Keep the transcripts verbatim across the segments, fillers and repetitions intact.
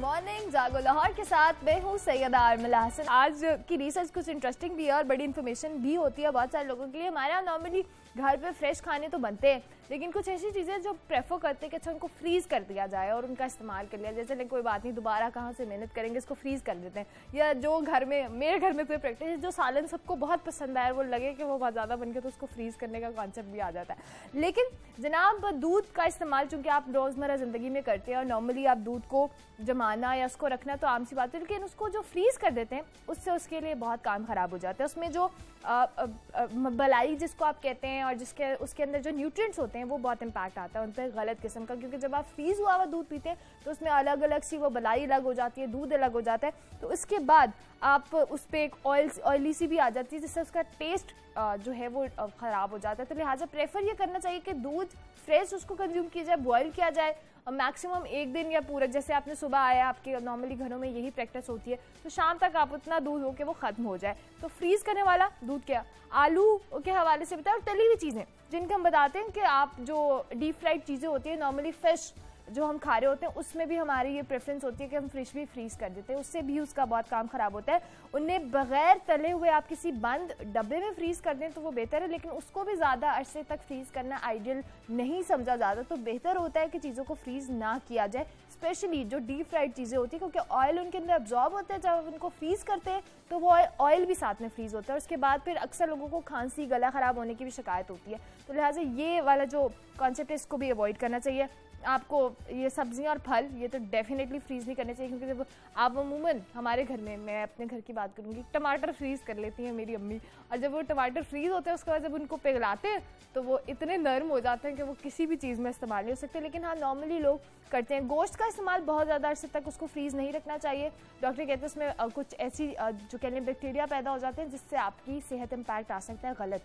Morning जागो लाहौर के साथ मैं हूँ सैयदा आरमला हसन। आज की रिसर्च कुछ इंटरेस्टिंग भी है और बड़ी इन्फॉर्मेशन भी होती है बहुत सारे लोगों के लिए। हमारे यहाँ नॉर्मली घर पे फ्रेश खाने तो बनते हैं, लेकिन कुछ ऐसी चीज़ें जो प्रेफर करते हैं कि अच्छा उनको फ्रीज़ कर दिया जाए और उनका इस्तेमाल कर लिया। जैसे नहीं कोई बात नहीं, दोबारा कहाँ से मेहनत करेंगे, इसको फ्रीज़ कर देते हैं। या जो घर में मेरे घर में कोई प्रैक्टिस है, जो सालन सबको बहुत पसंद आया, वो लगे कि वो बहुत ज़्यादा बन गया तो उसको फ्रीज़ करने का कॉन्सेप्ट भी आ जाता है। लेकिन जनाब दूध का इस्तेमाल चूँकि आप रोज़मर्रा ज़िंदगी में करते हैं और नॉर्मली आप दूध को जमाना या उसको रखना तो आम सी बात है, लेकिन उसको जो फ्रीज़ कर देते हैं उससे उसके लिए बहुत काम ख़राब हो जाता है। उसमें जो आ, आ, आ, बलाई जिसको आप कहते हैं और जिसके उसके अंदर जो न्यूट्रिएंट्स होते हैं वो बहुत इंपैक्ट आता है उन पर गलत किस्म का, क्योंकि जब आप फ्रीज़ हुआ हुआ दूध पीते हैं तो उसमें अलग अलग सी वो बलाई अलग हो जाती है, दूध अलग हो जाता है। तो उसके बाद आप उस पर एक ऑयल ऑयली सी भी आ जाती है जिससे उसका टेस्ट जो है वो ख़राब हो जाता है। तो लिहाजा प्रेफर ये करना चाहिए कि दूध फ्रेश उसको कंज्यूम किया जाए, बॉयल किया जाए मैक्सिमम एक दिन या पूरा, जैसे आपने सुबह आया, आपके नॉर्मली घरों में यही प्रैक्टिस होती है, तो शाम तक आप उतना दूध हो कि वो ख़त्म हो जाए। तो फ्रीज़ करने वाला दूध क्या, आलू के हवाले से बताया, और तली हुई चीज़ें जिनके हम बताते हैं कि आप जो डीप फ्राइड चीज़ें होती है, नॉर्मली फिश जो हम खा रहे होते हैं उसमें भी हमारी ये प्रेफरेंस होती है कि हम फिश भी फ्रीज़ कर देते हैं, उससे भी उसका बहुत काम ख़राब होता है। उन्हें बग़ैर तले हुए आप किसी बंद डब्बे में फ्रीज़ कर दें तो वो बेहतर है, लेकिन उसको भी ज़्यादा अरसे तक फ्रीज़ करना आइडियल नहीं समझा जाता। तो बेहतर होता है कि चीज़ों को फ्रीज़ ना किया जाए, स्पेशली जो डीप फ्राइड चीज़ें होती है, क्योंकि ऑयल उनके अंदर अब्जॉर्ब होता है। जब उनको फ्रीज़ करते हैं तो वो ऑयल भी साथ में फ्रीज़ होता है, उसके बाद फिर अक्सर लोगों को खांसी गला ख़राब होने की भी शिकायत होती है। तो लिहाजा ये वाला जो कॉन्सेप्ट है इसको भी अवॉइड करना चाहिए। आपको ये सब्जियां और फल ये तो डेफिनेटली फ्रीज़ नहीं करने चाहिए, क्योंकि जब आप अमूमन हमारे घर में, मैं अपने घर की बात करूँगी, टमाटर फ्रीज़ कर लेती हैं मेरी अम्मी, और जब वो टमाटर फ्रीज़ होते हैं उसके बाद जब उनको पिघलाते हैं तो वो इतने नरम हो जाते हैं कि वो किसी भी चीज़ में इस्तेमाल नहीं हो सकते। लेकिन हाँ, नॉर्मली लोग करते हैं। गोश्त का इस्तेमाल बहुत ज़्यादा अर्से तक उसको फ्रीज़ नहीं रखना चाहिए। डॉक्टर कहते हैं उसमें कुछ ऐसी जो कह लें बैक्टीरिया पैदा हो जाते हैं जिससे आपकी सेहत इम्पैक्ट आ सकता है गलत।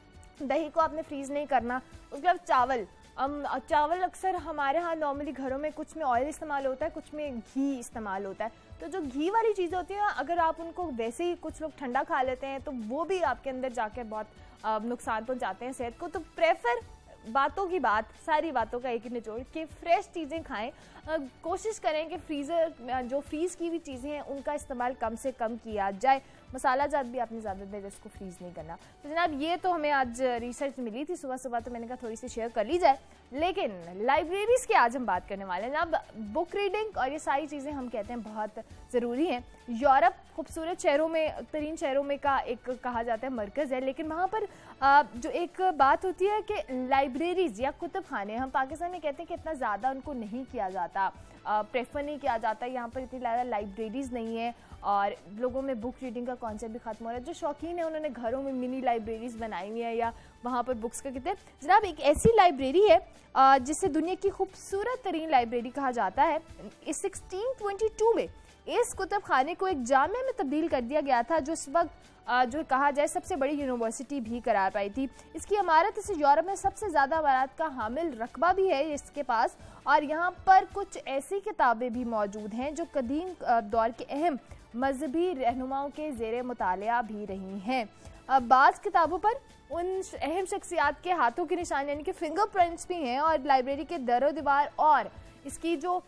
दही को आपने फ्रीज़ नहीं करना। उसके बाद चावल, हम चावल अक्सर हमारे यहाँ नॉर्मली घरों में कुछ में ऑयल इस्तेमाल होता है, कुछ में घी इस्तेमाल होता है। तो जो घी वाली चीज़ें होती हैं, अगर आप उनको वैसे ही कुछ लोग ठंडा खा लेते हैं तो वो भी आपके अंदर जाके बहुत नुकसान पहुँचाते हैं सेहत को। तो प्रेफर बातों की बात, सारी बातों का एक ही निचोड़ कि फ्रेश चीज़ें खाएं। कोशिश करें कि फ्रीज़र जो फ्रीज़ की हुई चीज़ें हैं उनका इस्तेमाल कम से कम किया जाए। मसाला जात भी आपने ज़्यादा देर इसको फ्रीज़ नहीं करना। तो जनाब ये तो हमें आज रिसर्च मिली थी सुबह सुबह, तो मैंने कहा थोड़ी सी शेयर कर ली जाए। लेकिन लाइब्रेरीज़ की आज हम बात करने वाले हैं जनाब। बुक रीडिंग और ये सारी चीज़ें हम कहते हैं बहुत ज़रूरी हैं। यूरोप खूबसूरत शहरों में, तरीन शहरों में का एक कहा जाता है मरकज़ है, लेकिन वहाँ पर जो एक बात होती है कि लाइब्रेरीज़ या कुतुब खाने, हम पाकिस्तान में कहते हैं कि इतना ज़्यादा उनको नहीं किया जाता, प्रेफर नहीं किया जाता। यहाँ पर इतनी ज़्यादा लाइब्रेरीज़ नहीं है और लोगों में बुक रीडिंग का कॉन्सेप्ट भी ख़त्म हो रहा है। जो शौकीन है उन्होंने घरों में मिनी लाइब्रेरीज़ बनाई हुई है या वहाँ पर बुक्स का कहते हैं। जनाब एक ऐसी लाइब्रेरी है जिसे दुनिया की खूबसूरत तरीन लाइब्रेरी कहा जाता है। इस सिक्सटीन ट्वेंटी टू में इस कुतुब खाने को एक जामिया में तब्दील कर दिया गया था, जो इस वक्त जो कहा जाए सबसे बड़ी यूनिवर्सिटी भी करार पाई थी। इसकी इमारत इसे यूरोप में सबसे ज़्यादा इमारत का हामिल रकबा भी है इसके पास, और यहाँ पर कुछ ऐसी किताबें भी मौजूद हैं जो कदीम दौर के अहम मजहबी रहनुमाओं के ज़ेरे मुतालिया भी रही हैं। बाज़ किताबों पर उन अहम शख्सियात के हाथों के निशान यानी कि फिंगरप्रिंट्स भी हैं, और लाइब्रेरी के दरो दीवार और इसकी जो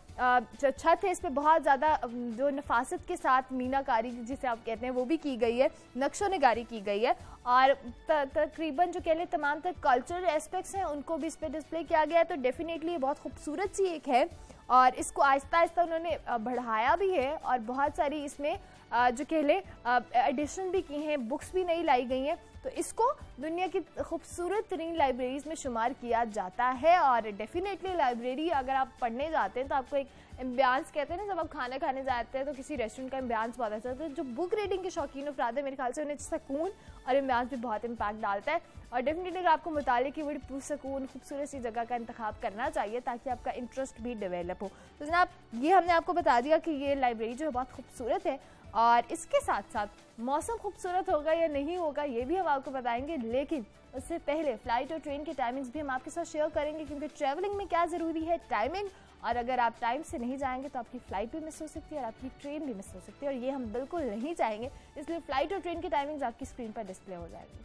छत है इस पर बहुत ज़्यादा जो नफासत के साथ मीनाकारी जिसे आप कहते हैं वो भी की गई है, नक्शो निगारी की गई है, और तकरीबन जो कह लें तमाम तक कल्चरल एस्पेक्ट्स हैं उनको भी इस पर डिस्प्ले किया गया है। तो डेफिनेटली ये बहुत खूबसूरत सी एक है और इसको आहिस्ता आहिस्ता उन्होंने बढ़ाया भी है और बहुत सारी इसमें जो कह लें एडिशन भी की हैं, बुक्स भी नई लाई गई हैं। तो इसको दुनिया की खूबसूरत तरीन लाइब्रेरीज़ में शुमार किया जाता है। और डेफिनेटली लाइब्रेरी अगर आप पढ़ने जाते हैं तो आपको एक एम्बियंस कहते हैं ना, जब आप खाना खाने जाते हैं तो किसी रेस्टोरेंट का एम्बियंस बहुत अच्छा होता है। जो बुक रीडिंग के शौकीन अफराद है मेरे ख्याल से उन्हें सुकून और एम्बियंस भी बहुत इम्पैक्ट डालता है। और डेफिनेटली अगर आपको मुताले की बड़ी पुरसकून खूबसूरत सी जगह का इंतखाब करना चाहिए ताकि आपका इंटरेस्ट भी डेवलप हो। तो जनाब ये हमने आपको बता दिया कि ये लाइब्रेरी जो है बहुत खूबसूरत है, और इसके साथ साथ मौसम खूबसूरत होगा या नहीं होगा ये भी हम आपको बताएंगे। लेकिन उससे पहले फ़्लाइट और ट्रेन के टाइमिंग्स भी हम आपके साथ शेयर करेंगे, क्योंकि ट्रैवलिंग में क्या ज़रूरी है, टाइमिंग। और अगर आप टाइम से नहीं जाएंगे तो आपकी फ़्लाइट भी मिस हो सकती है और आपकी ट्रेन भी मिस हो सकती है, और ये हम बिल्कुल नहीं चाहेंगे। इसलिए फ़्लाइट और ट्रेन की टाइमिंग्स आपकी स्क्रीन पर डिस्प्ले हो जाएगी।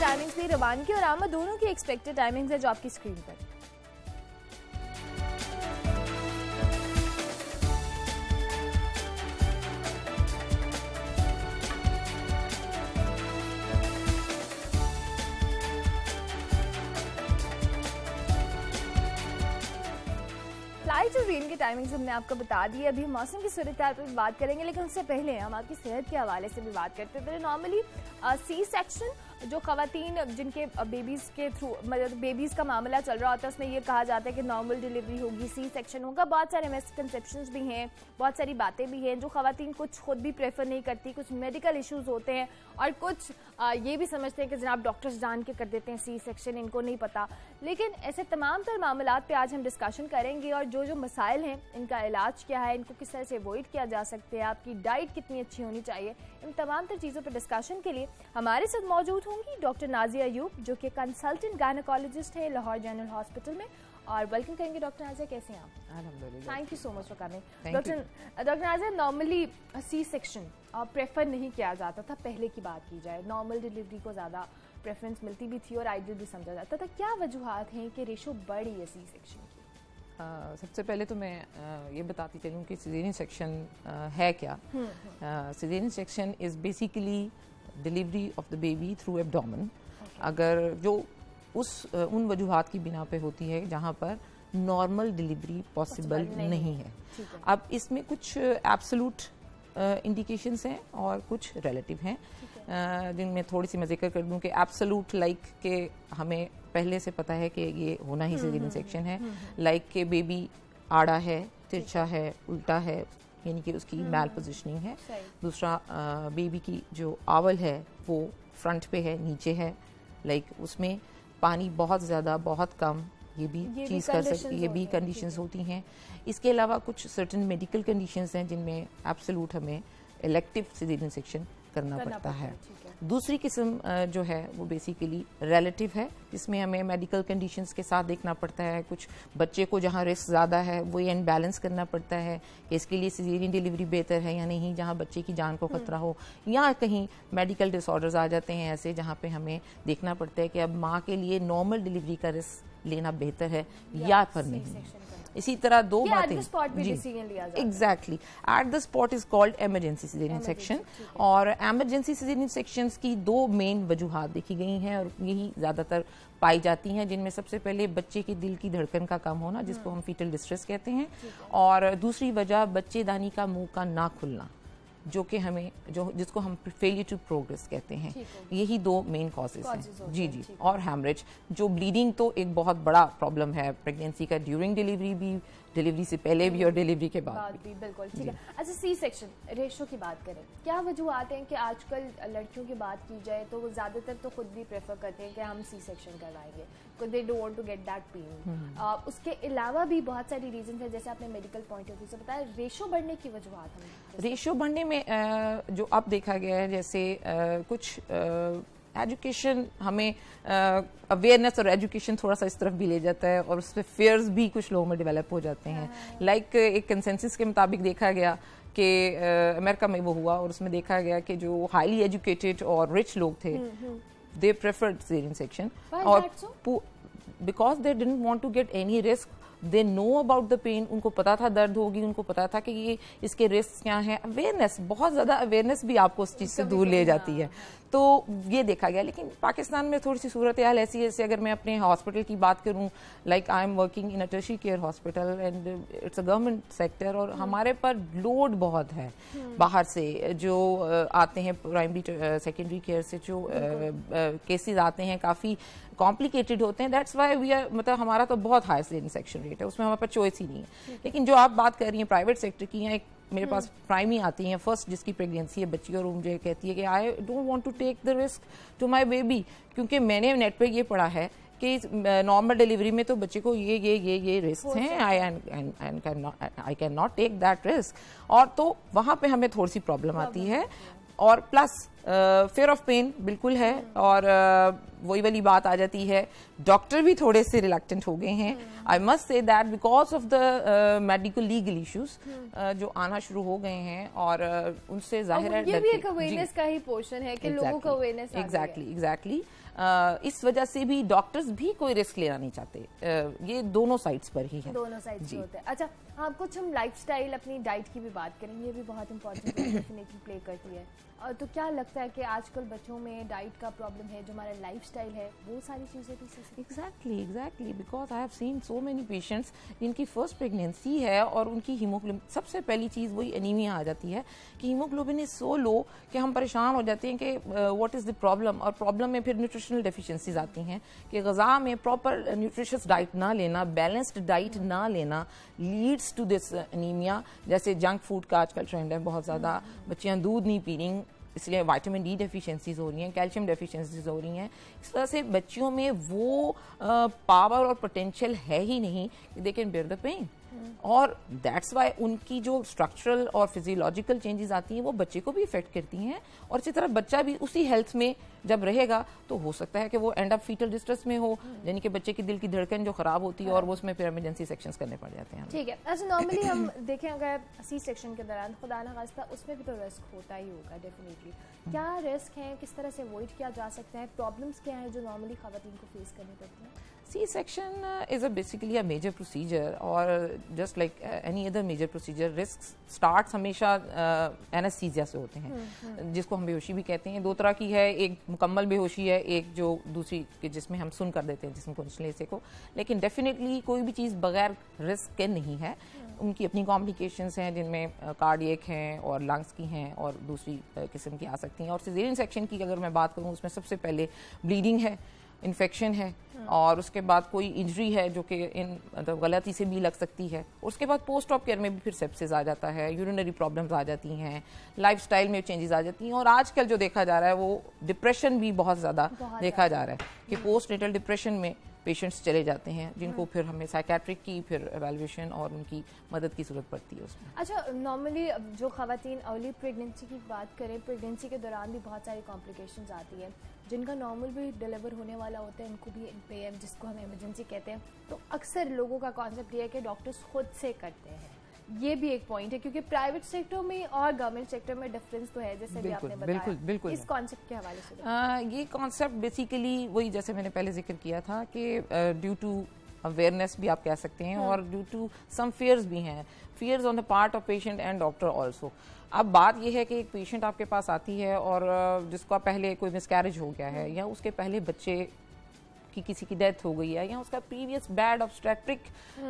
टाइमिंग्स भी रवानगी और आमद दोनों की एक्सपेक्टेड टाइमिंग्स है जो आपकी स्क्रीन पर। फ्लाइट और रेन की टाइमिंग्स हमने आपको बता दी। अभी हम मौसम की सूरत हाल पर बात करेंगे, लेकिन उससे पहले हम आपकी सेहत के हवाले से भी बात करते हैं। नॉर्मली सी सेक्शन जो खवातीन जिनके बेबीज़ के थ्रू मतलब बेबीज़ का मामला चल रहा होता है, उसमें ये कहा जाता है कि नॉर्मल डिलीवरी होगी, सी सेक्शन होगा। बहुत सारे मिसकंसेप्शंस भी हैं, बहुत सारी बातें भी हैं जो खवातीन कुछ खुद भी प्रेफर नहीं करती। कुछ मेडिकल इश्यूज़ होते हैं और कुछ आ, ये भी समझते हैं कि जनाब डॉक्टर्स जान के कर देते हैं सी सेक्शन, इनको नहीं पता। लेकिन ऐसे तमाम तर मामलात पे आज हम डिस्कशन करेंगे और जो जो मसाइल हैं, इनका इलाज क्या है, इनको किस तरह से अवॉइड किया जा सकता है, आपकी डाइट कितनी अच्छी होनी चाहिए, इन तमाम तर चीज़ों पर डिस्कशन के लिए हमारे साथ मौजूद होंगी डॉक्टर नाजिया अयूब, जो कि कंसल्टेंट गायनेकोलॉजिस्ट है लाहौर जनरल हॉस्पिटल में। और वेलकम करेंगे डॉक्टर नाजिया, कैसे हैं आप? अल्हम्दुलिल्लाह, thank you so much for coming. Doctor doctor Nazia, normally C section prefer नहीं किया जाता था, पहले की बात की जाए नॉर्मल डिलीवरी को ज़्यादा प्रेफरेंस मिलती भी थी और आइडियल भी समझा जाता था। क्या वजूहात हैं कि रेशो बढ़ी है सी सेक्शन की? Uh, सबसे पहले तो मैं uh, ये बताती चलूँ कि सिजेरियन सेक्शन uh, है क्या। Caesarean section is basically delivery of the baby through abdomen, अगर जो उस uh, उन वजूहात की बिना पे होती है जहाँ पर नॉर्मल डिलीवरी पॉसिबल नहीं, नहीं है। है अब इसमें कुछ एब्सोलूट इंडिकेशंस हैं और कुछ रिलेटिव हैं, uh, जिनमें थोड़ी सी मैं जिक्र कर दूं कि एब्सोलूट लाइक के हमें पहले से पता है कि ये होना ही सिजेरियन सेक्शन है, लाइक के बेबी आड़ा है, तिरछा है, उल्टा है, यानी कि उसकी मैल पोजिशनिंग है। दूसरा बेबी की जो आवल है वो फ्रंट पे है, नीचे है, लाइक उसमें पानी बहुत ज़्यादा बहुत कम, ये भी चीज़ कर सकती, ये भी कंडीशंस होती हैं। इसके अलावा कुछ सर्टेन मेडिकल कंडीशंस हैं जिनमें एब्सोल्यूट हमें इलेक्टिव सिजेरियन सेक्शन करना पड़ता है। दूसरी किस्म जो है वो बेसिकली रिलेटिव है, जिसमें हमें मेडिकल कंडीशंस के साथ देखना पड़ता है। कुछ बच्चे को जहाँ रिस्क ज़्यादा है वो ये बैलेंस करना पड़ता है कि इसके लिए सिजेरियन डिलीवरी बेहतर है या नहीं, जहाँ बच्चे की जान को खतरा हो, या कहीं मेडिकल डिसऑर्डर्स आ जाते हैं ऐसे जहाँ पे हमें देखना पड़ता है कि अब माँ के लिए नॉर्मल डिलीवरी का रिस्क लेना बेहतर है या फिर नहीं। इसी तरह दो बातें exactly at the spot is called emergency caesarean section, और इमरजेंसी सिजेरियन सेक्शंस की दो मेन वजूहात देखी गई हैं और यही ज़्यादातर पाई जाती हैं, जिनमें सबसे पहले बच्चे के दिल की धड़कन का कम होना, जिसको हम फीटल डिस्ट्रेस कहते हैं, और दूसरी वजह बच्चेदानी का मुंह का ना खुलना, जो कि हमें जो जिसको हम फेलियर टू प्रोग्रेस कहते हैं। यही दो मेन कॉजेज हैं। जी जी और हैमरेज, जो ब्लीडिंग तो एक बहुत बड़ा प्रॉब्लम है प्रेगनेंसी का, ड्यूरिंग डिलीवरी भी, डिलीवरी से पहले भी और डिलीवरी के बाद भी। बिल्कुल ठीक है। अच्छा, सी सेक्शन रेशो की बात करें, क्या वजूहात हैं कि आजकल लड़कियों की बात की जाए तो वो ज़्यादातर तो खुद भी प्रेफर करते हैं कि हम सी सेक्शन करवाएंगे, they don't want to get that pain. उसके अलावा भी बहुत सारी रीजन है, जैसे आपने मेडिकल पॉइंट ऑफ व्यू से बताया। रेशो बढ़ने की वजूहात हमें, रेशो बढ़ने में जो अब देखा गया है, जैसे कुछ एजुकेशन हमें अवेयरनेस और एजुकेशन थोड़ा सा इस तरफ भी ले जाता है और उसमें फेयर्स भी कुछ लोगों में डेवलप हो जाते हैं। लाइक like, एक कंसेंसस के मुताबिक देखा गया कि अमेरिका में वो हुआ और उसमें देखा गया कि जो हाईली एजुकेटेड और रिच लोग थे, दे प्रेफर्ड सिजेरियन सेक्शन, और because they didn't want to get any risk, they know about the pain, उनको पता था दर्द होगी, उनको पता था कि ये इसके रिस्क क्या हैं। अवेयरनेस, बहुत ज़्यादा अवेयरनेस भी आपको उस चीज़ से दूर ले जाती है, तो ये देखा गया। लेकिन पाकिस्तान में थोड़ी सी सूरत हाल ऐसी है, जैसे अगर मैं अपने हॉस्पिटल की बात करूं, like I am working in a tertiary care hospital and it's a government sector, और हमारे पर लोड बहुत है बाहर से जो आते हैं, प्राइमरी सेकेंडरी केयर से जो केसेस आते हैं काफ़ी कॉम्प्लिकेटेड होते हैं। दैट्स वाई वी आर, मतलब हमारा तो बहुत हाई सिजेरियन सेक्शन रेट है, उसमें हमारे पास चॉइस ही नहीं है। लेकिन जो आप बात कर रही हैं प्राइवेट सेक्टर की, हैं, मेरे पास प्राइमी आती हैं फर्स्ट जिसकी प्रेगनेंसी है बच्ची, और मुझे कहती है कि I don't want to take the risk to my baby, क्योंकि मैंने नेट पे ये पढ़ा है कि नॉर्मल डिलीवरी में तो बच्चे को ये ये ये ये रिस्क हैं, I I cannot take that risk, और तो वहाँ पे हमें थोड़ी सी प्रॉब्लम आती है। और प्लस फेयर ऑफ पेन बिल्कुल है, और uh, वही वाली बात आ जाती है, डॉक्टर भी थोड़े से रिलक्टेंट हो गए हैं। I must say that because of the medical legal issues जो आना शुरू हो गए हैं, और uh, उनसे जाहिर है ये भी एक अवेयरनेस का ही पोर्शन है कि लोगों को अवेयरनेस एग्जैक्टली एग्जैक्टली इस वजह से भी डॉक्टर्स भी कोई रिस्क लेना नहीं चाहते। ये दोनों साइड्स पर ही है, दोनों साइड्स होते हैं। अच्छा हाँ, कुछ हम लाइफस्टाइल अपनी डाइट की भी बात करेंगे, ये भी बहुत इंपॉर्टेंट रोल डेफिनेटली प्ले करती है। और तो क्या लगता है कि आजकल बच्चों में डाइट का प्रॉब्लम है, जो हमारा लाइफस्टाइल है वो सारी चीज़ें भी सही। Exactly exactly because I have seen so many patients जिनकी फर्स्ट प्रेगनेंसी है और उनकी हीमोग्लोबिन, सबसे पहली चीज़ वही एनीमिया आ जाती है कि हीमोग्लोबिन इज सो लो कि हम परेशान हो जाते हैं कि व्हाट इज़ द प्रॉब्लम। और प्रॉब्लम में फिर न्यूट्रिशनल डेफिशिएंसीज आती हैं कि ग़िज़ा में प्रॉपर न्यूट्रिशियस डाइट ना लेना, बैलेंस्ड डाइट ना लेना लीड्स टू दिस एनीमिया। जैसे जंक फूड का आजकल ट्रेंड है बहुत ज़्यादा, बच्चियाँ दूध नहीं पी रही, इसलिए विटामिन डी डेफिशिएंसीज हो रही हैं, कैल्शियम डेफिशिएंसीज हो रही हैं। इस तरह से बच्चियों में वो पावर और पोटेंशियल है ही नहीं कि they can bear the pain. और दैट्स वाई उनकी जो स्ट्रक्चरल और फिजियोलॉजिकल चेंजेस आती हैं वो बच्चे को भी इफेक्ट करती हैं। और इसी तरह बच्चा भी उसी हेल्थ में जब रहेगा तो हो सकता है कि वो एंड अप फीटल डिस्ट्रेस में हो, यानी कि बच्चे की दिल की धड़कन जो खराब होती है और वो उसमें फिर इमरजेंसी सेक्शंस करने पड़ जाते हैं। ठीक है। अच्छा नॉर्मली हम देखें अगर सी सेक्शन के दौरान खुदा न खास्ता उसमें भी तो रिस्क होता ही होगा डेफिनेटली। क्या रिस्क है, किस तरह से अवॉइड किया जा सकता है, प्रॉब्लम्स क्या है जो नॉर्मली खवातीन को फेस करनी पड़ती है? C section uh, is a basically a major procedure और just like uh, any other major procedure, risks starts हमेशा uh, anesthesia से होते हैं, hmm, जिसको हम बेहोशी भी कहते हैं। दो तरह की है, एक मुकम्मल बेहोशी है, एक जो दूसरी कि जिसमें हम सुन कर देते हैं जिसम को निचले हिस्से को। लेकिन डेफिनेटली कोई भी चीज़ बगैर रिस्क के नहीं है, hmm. उनकी अपनी कॉम्प्लिकेशंस हैं जिनमें कार्डियक uh, हैं और लंग्स की हैं और दूसरी uh, किस्म की आ सकती हैं। और सिजेरियन सेक्शन की अगर मैं बात करूँ उसमें सबसे पहले ब्लीडिंग है, इन्फेक्शन है, और उसके बाद कोई इंजरी है जो कि इन मतलब गलती से भी लग सकती है। उसके बाद पोस्ट ऑप केयर में भी फिर सेप्सिस आ जाता है, यूरिनरी प्रॉब्लम्स आ जाती हैं, लाइफस्टाइल में चेंजेस आ जाती हैं। और आजकल जो देखा जा रहा है वो डिप्रेशन भी बहुत ज़्यादा देखा जा रहा है कि पोस्ट नेटल डिप्रेशन में पेशेंट्स चले जाते हैं जिनको फिर हमें साइकेट्रिक की फिर एवेल्युएशन और उनकी मदद की जरूरत पड़ती है उसमें। अच्छा नॉर्मली जो खवातीन अर्ली प्रेगनेंसी की बात करें, प्रेगनेंसी के दौरान भी बहुत सारी कॉम्प्लिकेशंस आती है, जिनका नॉर्मल भी डिलीवर होने वाला होता है उनको भी पे जिसको हम इमरजेंसी कहते हैं, तो अक्सर लोगों का कॉन्सेप्ट ये है कि डॉक्टर्स खुद से करते हैं। ये भी एक पॉइंट है क्योंकि प्राइवेट सेक्टर में और गवर्नमेंट सेक्टर में डिफरेंस तो है, जैसे भी आपने बताया। बिल्कुल बिल्कुल इस कॉन्सेप्ट के हवाले से आ, ये कॉन्सेप्ट बेसिकली वही जैसे मैंने पहले जिक्र किया था कि ड्यू टू अवेयरनेस भी आप कह सकते हैं और ड्यू टू सम फियर्स भी हैं, fears on the part of patient and doctor also. अब बात यह है कि एक पेशेंट आपके पास आती है और जिसका पहले कोई मिसकैरेज हो गया है या उसके पहले बच्चे की किसी की डेथ हो गई है या उसका प्रीवियस बैड ऑब्स्टेट्रिक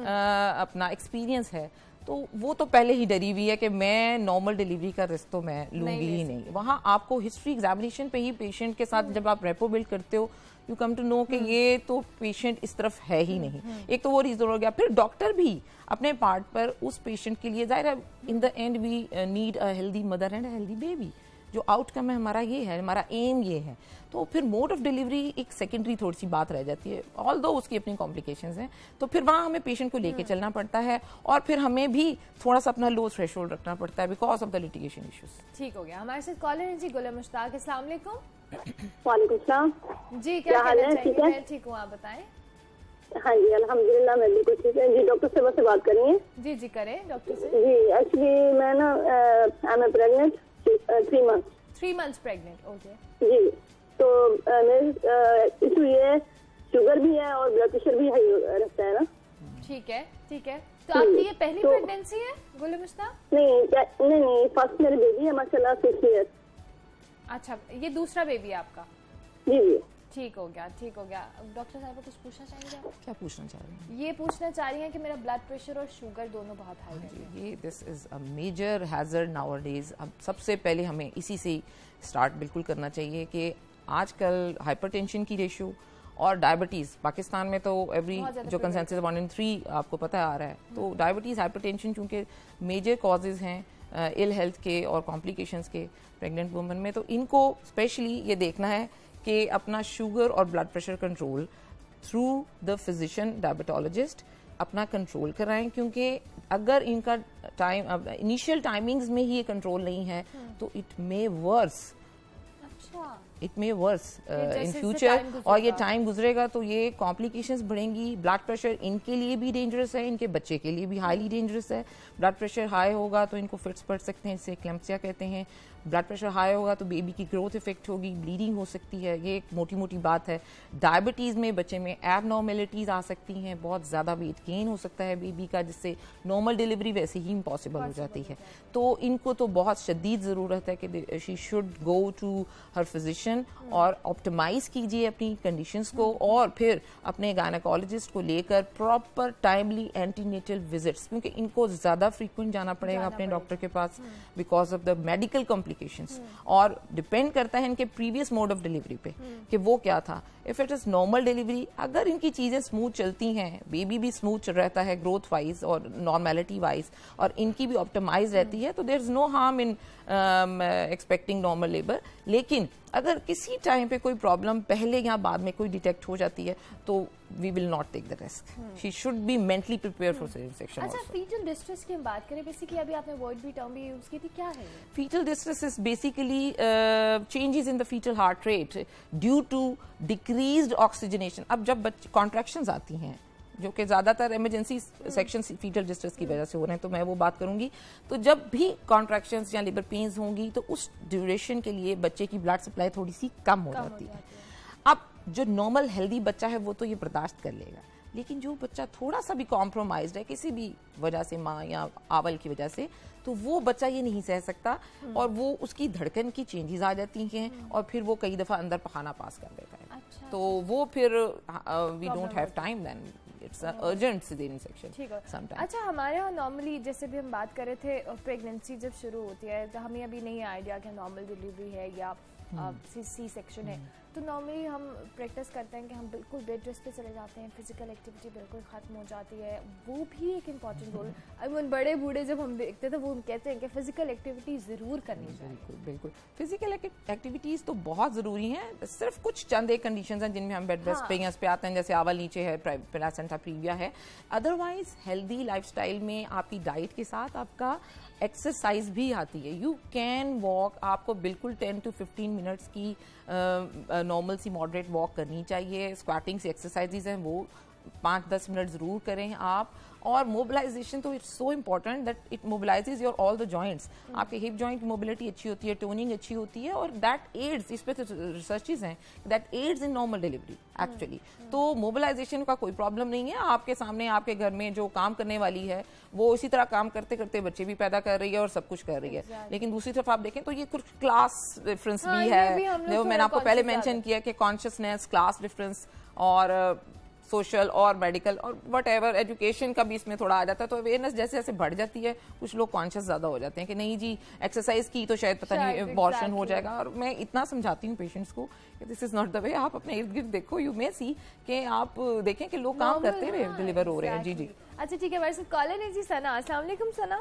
अपना एक्सपीरियंस है, तो वो तो पहले ही डरी हुई है कि मैं नॉर्मल डिलीवरी का रिस्क तो मैं लूंगी ही नहीं। वहाँ आपको हिस्ट्री एग्जामिनेशन पे ही पेशेंट के साथ जब आप रेपो बिल्ड करते हो यू कम टू नो कि ये तो पेशेंट इस तरफ है ही नहीं। एक तो वो रीजन हो गया, फिर डॉक्टर भी अपने पार्ट पर उस पेशेंट के लिए, जाहिर है in the end we need a healthy mother and a healthy baby, जो आउटकम है हमारा ये है, हमारा एम ये है। तो फिर मोड ऑफ डिलीवरी एक सेकेंडरी थोड़ी सी बात रह जाती है, ऑल दो उसकी अपनी कॉम्प्लिकेशंस हैं। तो फिर वहाँ हमें पेशेंट को लेके चलना पड़ता है और फिर हमें भी थोड़ा सा अपना लो थ्रेशोल्ड रखना पड़ता है because of the litigation issues. ठीक हो गया। हमारे साथ कॉलर है जी गुल मुश्ताक। अस्सलाम वालेकुम। वालेकुम सलाम जी, क्या हाल है? ठीक है, ठीक हूँ, आप बताएं। हाँ जी अल्हम्दुलिल्लाह मैं बिल्कुल ठीक है जी। डॉक्टर से बस बात करनी है। जी जी करें डॉक्टर से। जी एक्चुअली मैं ना I am pregnant three months three months pregnant okay जी। तो मेरे इशू ये शुगर भी है और ब्लड प्रेशर भी हाई रहता है ना। ठीक है ठीक है। तो आपकी ये पहली तो, प्रेगनेंसी है गुल मुश्ताक? नहीं नहीं नहीं फर्स्ट मेरी बेबी है माशाल्लाह सिक्स ईयर। अच्छा, ये दूसरा बेबी है आपका? जी जी ठीक हो गया ठीक हो गया। डॉक्टर साहब कुछ पूछना चाहेंगे आप? क्या पूछना चाह रही हैं? ये पूछना चाह रही हैं कि मेरा ब्लड प्रेशर और शुगर दोनों बहुत हाई है। ये this is a major hazard nowadays. अब सबसे पहले हमें इसी से स्टार्ट बिल्कुल करना चाहिए कि आजकल हाइपरटेंशन की रेशियो और डायबिटीज़ पाकिस्तान में तो एवरी जो कंसेंसस वन इन थ्री आपको पता आ रहा है, तो डायबिटीज़ हाइपरटेंशन चूँकि मेजर कॉजेज़ हैं इल हेल्थ के और कॉम्प्लिकेशंस के प्रेग्नेंट वुमन में, तो इनको स्पेशली ये देखना है कि अपना शुगर और blood pressure control through the physician diabetologist अपना कंट्रोल कराएं, क्योंकि अगर इनका टाइम इनिशियल टाइमिंग्स में ही ये कंट्रोल नहीं है तो इट मे वर्स। अच्छा it may worse in future, और ये टाइम गुजरेगा तो ये कॉम्प्लिकेशंस बढ़ेंगी। ब्लड प्रेशर इनके लिए भी डेंजरस है, इनके बच्चे के लिए भी हाईली डेंजरस है। ब्लड प्रेशर हाई होगा तो इनको फिट्स पड़ सकते हैं, इसे क्लैम्पसिया कहते हैं। ब्लड प्रेशर हाई होगा तो बेबी की ग्रोथ इफेक्ट होगी, ब्लीडिंग हो सकती है, ये एक मोटी मोटी बात है। डायबिटीज़ में बच्चे में एबनॉर्मेलिटीज़ आ सकती हैं, बहुत ज़्यादा वेट गेन हो सकता है बेबी का, जिससे नॉर्मल डिलीवरी वैसे ही इम्पॉसिबल हो जाती है। तो इनको तो बहुत शदीद ज़रूरत है कि she should go to her physician और ऑप्टिमाइज़ कीजिए अपनी कंडीशंस को, और फिर अपने गायनेकोलॉजिस्ट को लेकर प्रॉपर टाइमली एंटीनेटल विजिट्स, क्योंकि इनको ज़्यादा फ्रीक्वेंट जाना पड़ेगा अपने डॉक्टर के पास because of the medical complications, और डिपेंड करता है इनके प्रीवियस मोड ऑफ डिलीवरी पे कि वो क्या था। If it is normal delivery, अगर इनकी चीजें स्मूथ चलती हैं, बेबी भी स्मूथ रहता है ग्रोथ वाइज और नॉर्मेलिटी वाइज, और इनकी भी ऑप्टिमाइज रहती है, तो there is no harm in expecting normal labour. लेकिन अगर किसी टाइम पे कोई प्रॉब्लम पहले या बाद में कोई डिटेक्ट हो जाती है तो we will not take the risk. She should be mentally prepare for caesarean section. अच्छा, फीटल डिस्ट्रेस की हम बात करें, बेसिकली अभी आपने वर्ड भी टर्म भी यूज की थी, क्या है ये? Foetal distress is basically changes in the foetal heart rate due to decreased oxygenation. अब जब बच्चे कॉन्ट्रैक्शंस आती हैं, जो कि ज़्यादातर इमरजेंसी सेक्शन फीटल डिस्ट्रेस की वजह से हो रहे हैं, तो मैं वो बात करूंगी। तो जब भी कॉन्ट्रैक्शंस या लेबर पेन्स होंगी तो उस ड्यूरेशन के लिए बच्चे की ब्लड सप्लाई थोड़ी सी कम हो जाती है। अब जो नॉर्मल हेल्दी बच्चा है वो तो ये बर्दाश्त कर लेगा, लेकिन जो बच्चा थोड़ा सा भी कॉम्प्रोमाइज्ड है किसी भी वजह से, माँ या आवल की वजह से, तो वो बच्चा ये नहीं सह सकता और वो उसकी धड़कन की चेंजेस आ जाती हैं और फिर वो कई दफ़ा अंदर पखाना पास कर देता है। अच्छा, तो वो फिर we don't have time then, it's a urgent caesarean section sometime. अच्छा, हमारे यहाँ नॉर्मली जैसे भी हम बात कर रहे थे, प्रेगनेंसी जब शुरू होती है तो हमें अभी नहीं आइडिया कि नॉर्मल डिलीवरी है या सी सेक्शन है, तो नॉर्मली हम प्रैक्टिस करते हैं कि हम बिल्कुल बेड रेस्ट पे चले जाते हैं, फिजिकल एक्टिविटी बिल्कुल ख़त्म हो जाती है। वो भी एक इम्पॉर्टेंट रोल, आई मीन बड़े बूढ़े जब हम देखते थे वो कहते हैं कि फिजिकल एक्टिविटी ज़रूर करनी चाहिए। बिल्कुल बिल्कुल, फिजिकल एक्टिविटीज़ तो बहुत ज़रूरी हैं। सिर्फ कुछ चंद एक कंडीशंस हैं जिनमें हम बेड रेस्ट पे पे आते हैं, जैसे आवल नीचे है, प्लेसेंटा प्रीविया है। अदरवाइज हेल्दी लाइफस्टाइल में आपकी डाइट के साथ आपका एक्सरसाइज भी आती है। यू कैन वॉक, आपको बिल्कुल टेन टू फिफ्टीन मिनट्स की नॉर्मल सी मॉडरेट वॉक करनी चाहिए। स्क्वाटिंग से एक्सरसाइजेज हैं वो पाँच दस मिनट ज़रूर करें आप। और मोबिलाइजेशन तो it's so important that it mobilises your all the joints. आपके हिप जॉइंट की मोबिलिटी अच्छी होती है, टोनिंग अच्छी होती है, और दैट एड्स, इस पे तो रिसर्चेज हैं, that aids in normal delivery actually. तो मोबिलाइजेशन का कोई प्रॉब्लम नहीं है। आपके सामने आपके घर में जो काम करने वाली है वो इसी तरह काम करते करते बच्चे भी पैदा कर रही है और सब कुछ कर रही है। exactly. लेकिन दूसरी तरफ आप देखें तो ये कुछ क्लास डिफरेंस हाँ, भी है, जो मैंने आपको पहले मेंशन किया कि कॉन्शियसनेस, क्लास डिफरेंस और सोशल और मेडिकल और वट एवर एजुकेशन का भी इसमें थोड़ा आ जाता है। तो अवेयरनेस जैसे जैसे बढ़ जाती है कुछ लोग कॉन्शियस ज्यादा हो जाते हैं कि नहीं जी एक्सरसाइज की तो शायद पता नहीं अबॉर्शन हो जाएगा। और मैं इतना समझाती हूँ पेशेंट्स को कि this is not the way. आप अपने इर्द गिर्द देखो, यू मे सी कि आप देखें कि लोग काम करते हुए डिलीवर हो रहे हैं। जी जी, अच्छा ठीक है, हमारे साथ कॉलर है जी सना। अस्सलाम वालेकुम सना।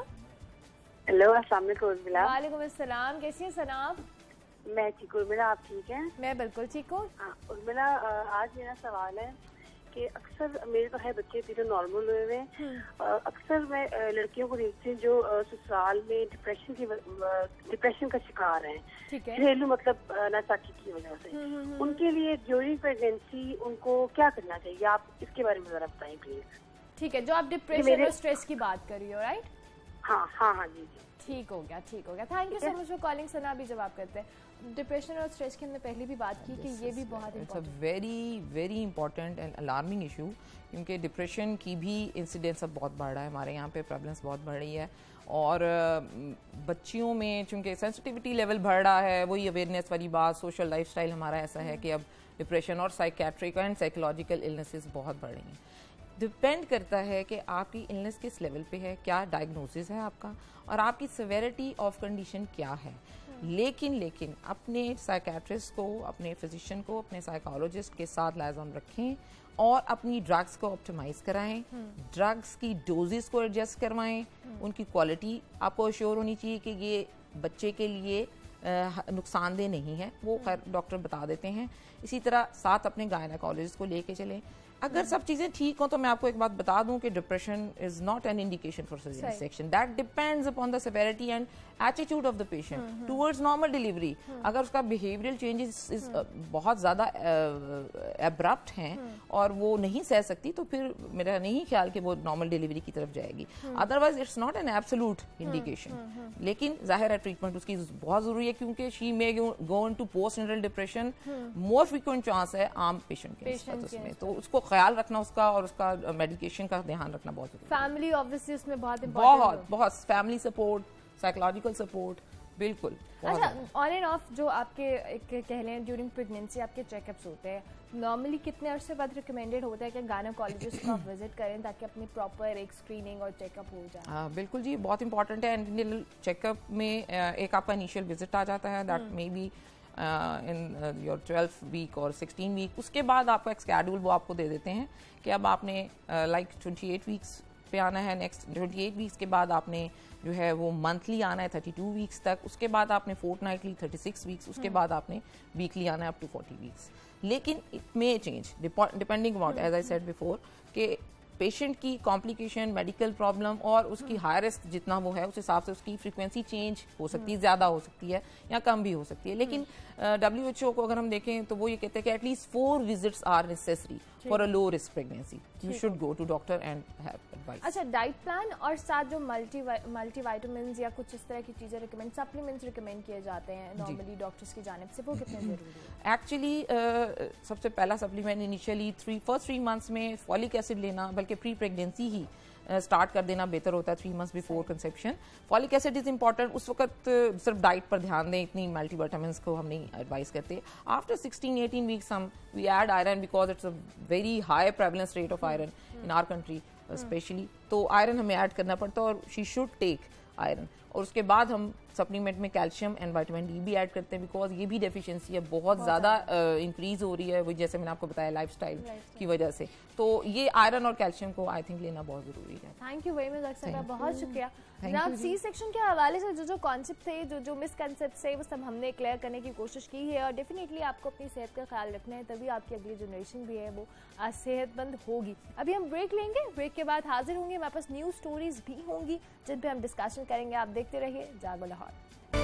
हेलो, अस्सलाम वालेकुम। वालेकुम अस्सलाम, कैसी हैं सना आप? मैं ठीक हूँ, उर्मिला आप ठीक हैं? मैं बिल्कुल ठीक हूँ। उर्मिला, आज मेरा सवाल है कि अक्सर मेरे तो है बच्चे तीनों नॉर्मल हुए हुए, अक्सर मैं लड़कियों को देखती हूँ जो ससुराल में डिप्रेशन की डिप्रेशन का शिकार हैं, घरेलू मतलब नासाकी की वजह से। उनके लिए ड्यूरिंग प्रेगनेंसी उनको क्या करना चाहिए, आप इसके बारे में जरा बताएं प्लीज। ठीक है, जो आप डिप्रेशन और स्ट्रेस की बात कर रही हो, राइट? हाँ हाँ हाँ जी जी, ठीक हो गया ठीक हो गया। Thank you so much for calling Sana. अभी जवाब करते हैं। डिप्रेशन और स्ट्रेस की हमने पहले भी बात की कि ये भी बहुत important, very very important and alarming issue, क्योंकि डिप्रेशन की भी इंसिडेंस अब बहुत बढ़ रहा है हमारे यहाँ पे, प्रॉब्लम्स बहुत बढ़ रही है। और बच्चियों में चूँकि सेंसिटिविटी लेवल बढ़ रहा है, वही अवेयरनेस वाली बात, सोशल लाइफस्टाइल हमारा ऐसा है कि अब डिप्रेशन और साइकेट्रिक एंड साइकोलॉजिकल इलनेसेस बहुत बढ़ रही हैं। डिपेंड करता है कि आपकी इलनेस किस लेवल पे है, क्या डायग्नोसिस है आपका और आपकी सिवेरिटी ऑफ कंडीशन क्या है। लेकिन लेकिन अपने साइकेट्रिस्ट को, अपने फिजिशियन को, अपने साइकोलॉजिस्ट के साथ लाइजॉन रखें और अपनी ड्रग्स को ऑप्टिमाइज कराएं, ड्रग्स की डोजेस को एडजस्ट करवाएं, उनकी क्वालिटी आपको अश्योर होनी चाहिए कि ये बच्चे के लिए नुकसानदेह नहीं है, वो खैर डॉक्टर बता देते हैं। इसी तरह साथ अपने गायनेकोलॉजिस्ट को लेके चलें। अगर सब चीज़ें ठीक हो तो मैं आपको एक बात बता दूं कि depression is not an indication for caesarean section, that depends upon the severity and attitude of the patient towards normal delivery. अगर उसका बिहेवियरल चेंजेस इस बहुत ज़्यादा एब्रप्ट हैं और वो नहीं सह सकती, तो फिर मेरा नहीं ख्याल कि वो नॉर्मल डिलीवरी की तरफ जाएगी। Otherwise it's not an absolute indication, लेकिन जाहिर है ट्रीटमेंट उसकी बहुत ज़रूरी है, क्योंकि she may go into post natal depression, more frequent chance है आम पेशेंट के उसमें। तो उसको ख्याल रखना उसका और उसका मेडिकेशन का ध्यान रखना बहुत जरूरी है। फैमिली ऑब्वियसली उसमें बहुत बहुत बहुत फैमिली सपोर्ट, साइकोलॉजिकल सपोर्ट, बिल्कुल। अच्छा, ऑन एंड ऑफ जो आपके एक कह लें ड्यूरिंग प्रेगनेंसी आपके चेकअप्स होते हैं, नॉर्मली कितने अरसे बाद रिकमेंडेड होता है कि गायनेकोलॉजिस्ट को आप विजिट करें ताकि अपनी प्रॉपर एक स्क्रीनिंग और चेकअप हो जाए? हाँ बिल्कुल जी, बहुत इंपॉर्टेंट है। एंटीनेटल चेकअप में एक आपका इनिशियल विजिट आ जाता है, that may be in your twelfth week और सिक्सटीन वीक। उसके बाद आपका एक स्केड्यूल वो आपको दे देते हैं कि अब आपने लाइक ट्वेंटी एट वीक्स पे आना है, नेक्स्ट ट्वेंटी एट वीक्स के बाद आपने जो है वो मंथली आना है थर्टी टू वीक्स तक, उसके बाद आपने फोर्टनाइटली थर्टी सिक्स वीक्स, उसके बाद आपने वीकली आना है अप टू फोर्टी वीक्स। लेकिन it may change depending about, as I said before, कि पेशेंट की कॉम्प्लिकेशन, मेडिकल प्रॉब्लम और उसकी हाई रिस्क जितना वो है उस हिसाब से उसकी फ्रीक्वेंसी चेंज हो सकती है, ज़्यादा हो सकती है या कम भी हो सकती है। लेकिन डब्ल्यू एच ओ को अगर हम देखें तो वो ये कहते हैं कि at least four visits are necessary for a low risk pregnancy, you should go to doctor and have advice. अच्छा, डाइट प्लान और साथ जो मल्टी मल्टीविटामिन्स या कुछ इस तरह की चीज़ें रिकमेंड, सप्लीमेंट्स रिकमेंड किए जाते हैं नॉर्मली डॉक्टर्स की जानिब से, वो कितने जरूरी है? एक्चुअली uh, सबसे पहला supplement initially three first three months में फॉलिक एसिड लेना, बल्कि प्री प्रेगनेंसी ही स्टार्ट uh, कर देना बेहतर होता है, three months before conception. Folic acid is important. उस वक्त uh, सिर्फ डाइट पर ध्यान दें, इतनी मल्टीविटामिन्स को हम नहीं एडवाइस करते। आफ्टर सिक्सटीन एटीन वीक्स हम we add iron, because it's a very high prevalence rate of iron in our country specially, तो आयरन हमें ऐड करना पड़ता है और शी शुड टेक आयरन। और उसके बाद हम सप्लीमेंट में कैल्शियम एंड विटामिन डी भी ऐड करते हैं, बिकॉज ये भी डेफिशिएंसी है बहुत ज़्यादा इंक्रीज हो रही है, वो जैसे मैंने आपको बताया लाइफस्टाइल की वजह से। तो ये आयरन और कैल्शियम को आई थिंक लेना बहुत ज़रूरी है। Thank you very much doctor साहब, बहुत शुक्रिया। जनाब, सी सेक्शन के हवाले से जो जो कॉन्सेप्ट थे, जो जो मिसकंसेप्ट थे, वो सब हमने क्लियर करने की कोशिश की है। और डेफिनेटली आपको अपनी सेहत का ख्याल रखना है, तभी आपकी अगली जनरेशन भी है वो सेहतमंद होगी। अभी हम ब्रेक लेंगे, ब्रेक के बाद हाजिर होंगे, हमारे पास न्यूज़ स्टोरीज भी होंगी जिन पे हम डिस्कशन करेंगे। आप देखते रहिए जागो लाहौर।